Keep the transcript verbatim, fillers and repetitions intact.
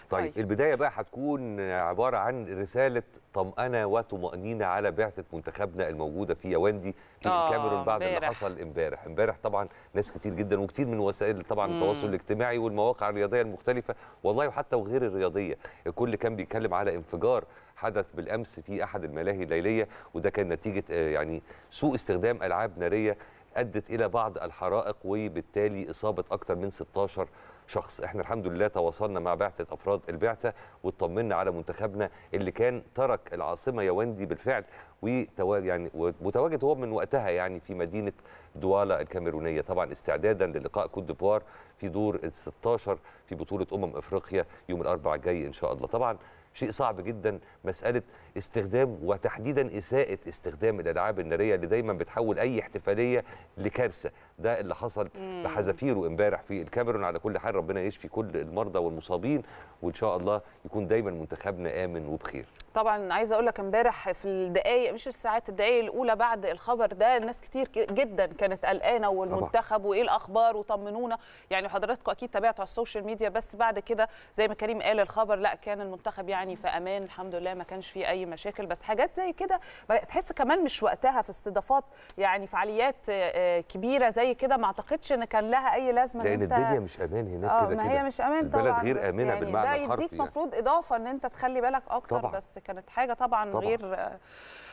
طيب, طيب البدايه بقى هتكون عباره عن رساله طمأنه وطمأنينه على بعثه منتخبنا الموجوده في ياوندي في آه الكاميرون بعد اللي حصل امبارح. امبارح طبعا ناس كتير جدا وكتير من وسائل طبعا مم. التواصل الاجتماعي والمواقع الرياضيه المختلفه والله وحتى وغير الرياضيه الكل كان بيتكلم على انفجار حدث بالامس في احد الملاهي الليليه، وده كان نتيجه يعني سوء استخدام العاب ناريه ادت الى بعض الحرائق وبالتالي اصابه اكثر من ستاشر شخص. احنا الحمد لله تواصلنا مع بعثه افراد البعثه واطمنا على منتخبنا اللي كان ترك العاصمه ياوندي بالفعل وتواجد يعني متواجد هو من وقتها يعني في مدينه دوالا الكاميرونيه، طبعا استعدادا للقاء كوت ديفوار في دور ال ستاشر في بطوله امم افريقيا يوم الاربعاء الجاي ان شاء الله. طبعا شيء صعب جدا مساله استخدام وتحديدا اساءه استخدام الالعاب الناريه اللي دايما بتحول اي احتفاليه لكارثه، ده اللي حصل بحذافيره امبارح في الكاميرون. على كل حال ربنا يشفي كل المرضى والمصابين وان شاء الله يكون دايما منتخبنا امن وبخير. طبعا عايزه اقول لك امبارح في الدقائق مش الساعات الدقائق الاولى بعد الخبر ده الناس كتير جدا كانت قلقانه والمنتخب طبعا. وايه الاخبار وطمنونا، يعني حضراتكم اكيد تابعتوا على السوشيال ميديا، بس بعد كده زي ما كريم قال الخبر لا كان المنتخب يعني في امان الحمد لله ما كانش فيه اي مشاكل. بس حاجات زي كده تحس كمان مش وقتها في استضافات يعني فعاليات كبيره زي كده ما اعتقدش ان كان لها اي لازمه لان انت الدنيا مش امان هناك اه كده ما كده هي مش امان طبعا البلد غير امنه يعني بالمعنى الحرفي ده يديك المفروض يعني. اضافه ان انت تخلي بالك اكتر طبعًا. بس كانت حاجه طبعا, طبعًا. غير